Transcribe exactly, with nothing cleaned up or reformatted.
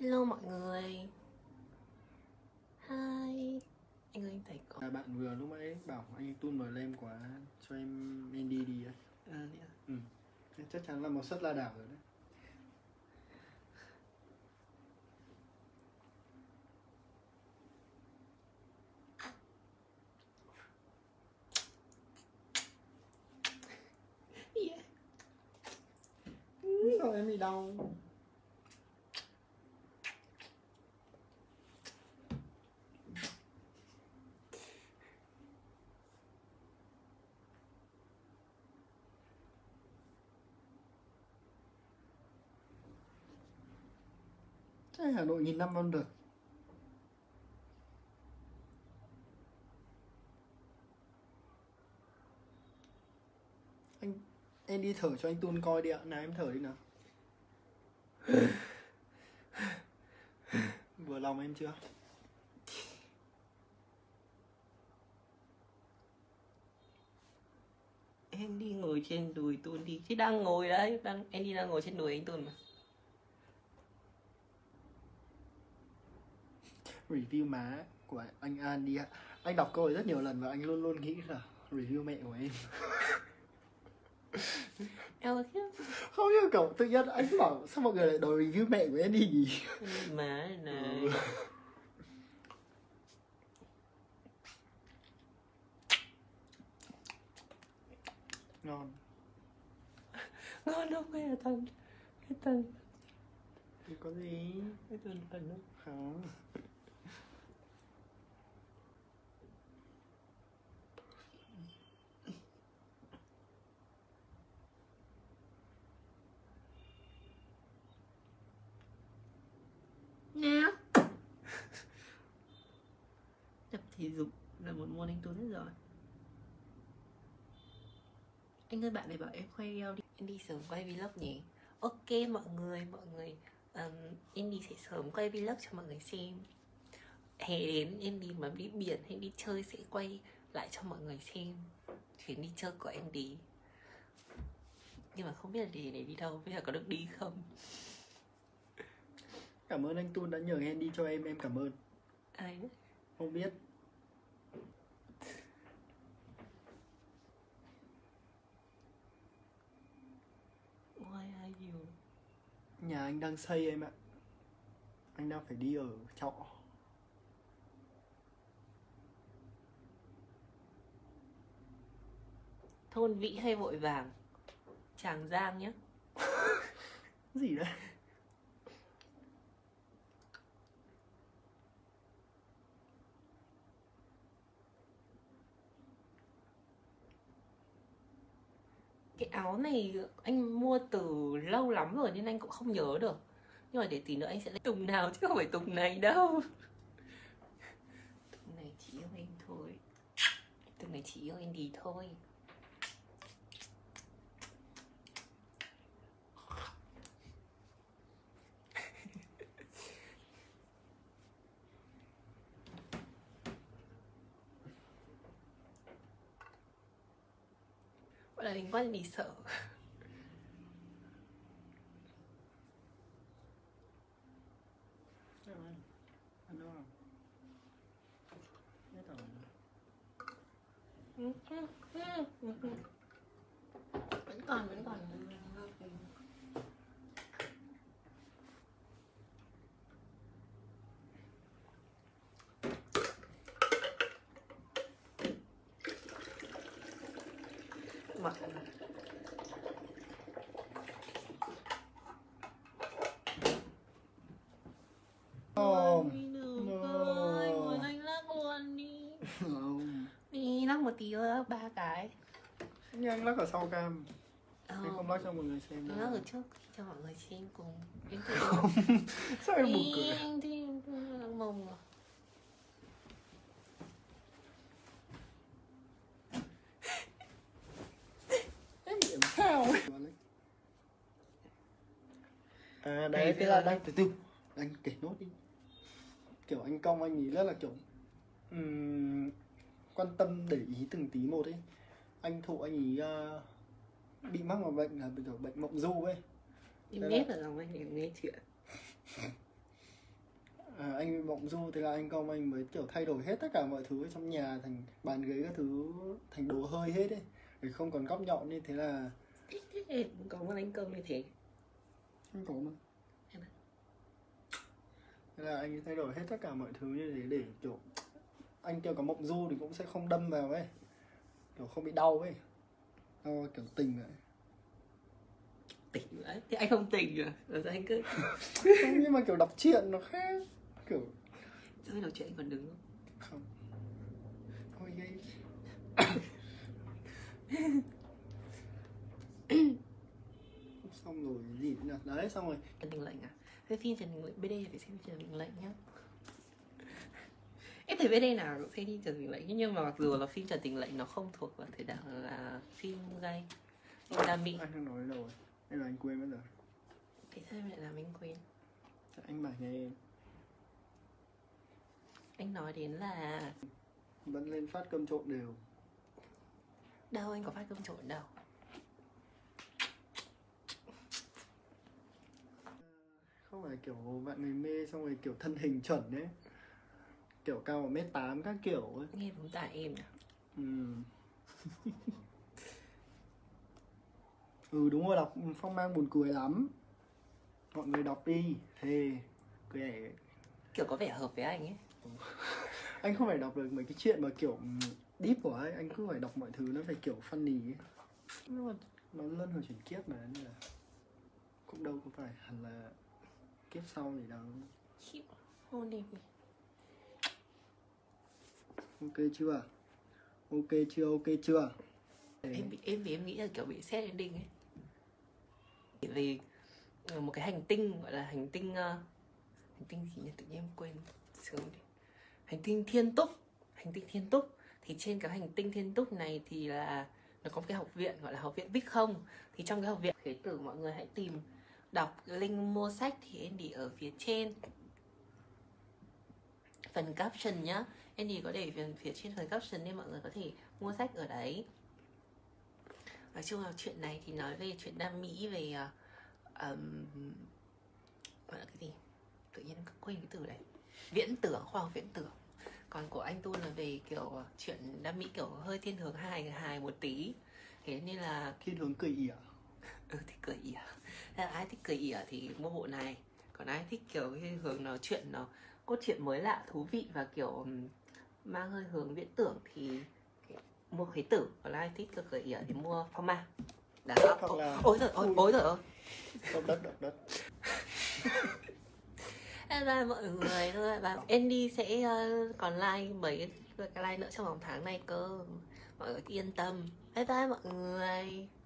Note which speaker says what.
Speaker 1: Hello mọi người. Hi. Anh ơi, anh thấy có
Speaker 2: À, bạn vừa lúc nãy bảo anh Tun mời lem quá, cho em Mandy đi ấy.
Speaker 1: à,
Speaker 2: Ừ. Chắc chắn là một suất la đảo rồi đấy.
Speaker 1: yeah.
Speaker 2: Sao em bị đau? Thế Hà Nội nghìn năm wonder. Anh em đi thở cho anh Tun coi đi ạ. Nào em thở đi nào. Vừa lòng em chưa?
Speaker 1: Em đi ngồi trên đùi Tun đi. Chứ đang ngồi đấy, đang em đi đang ngồi trên đùi anh Tun mà.
Speaker 2: Review má của anh An đi ạ. Anh đọc câu này rất nhiều lần và anh luôn luôn nghĩ là review mẹ của em.
Speaker 1: Em ơi,
Speaker 2: Không như cậu tự nhiên anh bảo sao mọi người lại đòi review mẹ của em đi nhỉ?
Speaker 1: má này.
Speaker 2: Ừ. Ngon.
Speaker 1: Ngon không hay là thần? Cái thần
Speaker 2: Thì có gì?
Speaker 1: cái thần thần không?
Speaker 2: Không.
Speaker 1: Nào. Tập thể dục là một môn anh Tun hết rồi. Anh ơi, bạn này bảo em quay video đi. Em đi sớm quay vlog nhỉ? Ok mọi người, mọi người um, em đi sẽ sớm quay vlog cho mọi người xem. Hè đến em đi mà đi biển hay đi chơi sẽ quay lại cho mọi người xem chuyến đi chơi của em đi. Nhưng mà không biết là để để đi đâu, bây giờ có được đi không?
Speaker 2: Cảm ơn anh Tun đã nhờ Handy cho em, em cảm ơn.
Speaker 1: Ai đấy?
Speaker 2: Không biết.
Speaker 1: Why are you?
Speaker 2: Nhà anh đang xây em ạ. Anh đang phải đi ở trọ.
Speaker 1: Thôn Vĩ hay vội vàng? Tràng Giang nhé.
Speaker 2: Gì đấy?
Speaker 1: Cái áo này anh mua từ lâu lắm rồi nên anh cũng không nhớ được. Nhưng mà để tí nữa anh sẽ lấy tùng nào chứ không phải tùng này đâu. Tùng này chỉ yêu em thôi. Tùng này chỉ yêu anh đi thôi. Gọi là mình quá đi sợ.
Speaker 2: Ăn đâu nào? Biết rồi.
Speaker 1: Vẫn còn, vẫn còn. Mặc
Speaker 2: Oh,
Speaker 1: no. Ngồi anh lắc luôn đi.
Speaker 2: Không.
Speaker 1: Đi lắc một tí nữa, ba cái.
Speaker 2: Nhưng anh lắc ở sau cam.
Speaker 1: Ờ.
Speaker 2: Anh không lắc cho mọi người xem đâu.
Speaker 1: Lắc ở trước cho mọi người xem cùng. Em tự
Speaker 2: Không. Sao em buồn cười?
Speaker 1: anh thì mông rồi.
Speaker 2: Em làm sao ấy? À đấy, thế là đang từ từ. Anh kể nốt đi. Kiểu anh Cong anh ấy rất là kiểu um, quan tâm để ý từng tí một ấy. Anh Thụ anh ấy uh, bị mắc một bệnh là kiểu bệnh mộng du ấy.
Speaker 1: Em biết là lòng anh em nghe chuyện.
Speaker 2: à, anh bị mộng du, thế là anh Công anh mới kiểu thay đổi hết tất cả mọi thứ ở trong nhà thành bàn ghế các thứ thành đồ hơi hết ấy, để không còn góc nhọn như thế là
Speaker 1: Có một anh Công như thế.
Speaker 2: anh có mà. Thế là anh thay đổi hết tất cả mọi thứ như thế để kiểu anh kiểu có mộng du thì cũng sẽ không đâm vào ấy, kiểu không bị đau ấy, đau kiểu tình vậy.
Speaker 1: Tỉnh nữa thì anh không tỉnh rồi, rồi anh cứ
Speaker 2: Không, nhưng mà kiểu đọc truyện nó khác, kiểu
Speaker 1: chơi đọc truyện anh còn đứng không?
Speaker 2: không thôi gây xong rồi gì nữa nhỉ? Đấy xong rồi
Speaker 1: Trần Tình Lệnh à? Thế phim Trần Tình Lệnh bê đê phải xem Trần Tình Lệnh nhá. Em thấy bê đê nào cũng xem phim Trần Tình Lệnh, nhưng mà mặc dù là phim Trần Tình Lệnh nó không thuộc vào thể đạo là phim gay đam mỹ.
Speaker 2: anh đang nói đâu rồi, anh là anh quên mất rồi.
Speaker 1: Thế sao em lại làm anh quên?
Speaker 2: Anh bảo nghe em
Speaker 1: Anh nói đến là
Speaker 2: vẫn lên phát cơm trộn đều.
Speaker 1: đâu, anh có phát cơm trộn đâu.
Speaker 2: Không phải kiểu bạn người mê xong rồi kiểu thân hình chuẩn ấy, kiểu cao một mét tám các kiểu ấy.
Speaker 1: Nghe đúng tả em nhỉ?
Speaker 2: Ừ. Ừ đúng rồi, đọc phong mang buồn cười lắm, mọi người đọc đi thề cười ẻ.
Speaker 1: Kiểu có vẻ hợp với anh ấy.
Speaker 2: Anh không phải đọc được mấy cái chuyện mà kiểu deep của ấy, anh cứ phải đọc mọi thứ nó phải kiểu funny ấy. Nhưng mà nó luân hồi chuyển kiếp mà, nên là cũng đâu có phải hẳn là kiếp sau gì đâu.
Speaker 1: Chịu, hôn đi.
Speaker 2: Ok chưa? Ok chưa? Ok chưa?
Speaker 1: Em bị em vì em nghĩ là kiểu bị set ending ấy. Vì một cái hành tinh gọi là hành tinh uh, hành tinh gì nhỉ, tự nhiên em quên sớm đi. Hành tinh Thiên Túc, hành tinh Thiên Túc thì trên cái hành tinh Thiên Túc này thì là nó có một cái học viện gọi là học viện Bích Không. Thì trong cái học viện Khế Tử, mọi người hãy tìm đọc link mua sách thì em để ở phía trên phần caption nhá. Andy có để phía trên phần caption nên mọi người có thể mua sách ở đấy. Nói chung là chuyện này thì nói về chuyện đam mỹ, về uh, um, gọi là cái gì, tự nhiên cứ quên cái từ đấy, viễn tưởng, khoa học viễn tưởng. Còn của anh Tu là về kiểu chuyện đam mỹ kiểu hơi thiên hướng hài hài một tí, thế nên là
Speaker 2: thiên hướng cười ỉa.
Speaker 1: ừ thì cười ỉa. Thế là ai thích cười ỉa thì mua bộ này, còn ai thích kiểu thiên hướng nó chuyện nó cốt truyện mới lạ thú vị và kiểu mang hơi hướng viễn tưởng thì mua Khế Tử, còn ai thích cười ỉa thì mua Phong Ma. Đó.
Speaker 2: Hoặc là
Speaker 1: Ôi trời ơi, ôi trời ơi,
Speaker 2: động đất động đất.
Speaker 1: Bye bye mọi người thôi. Và Andy sẽ uh, còn like mấy cái like nữa trong vòng tháng này cơ. Mọi người yên tâm. Bye bye mọi người.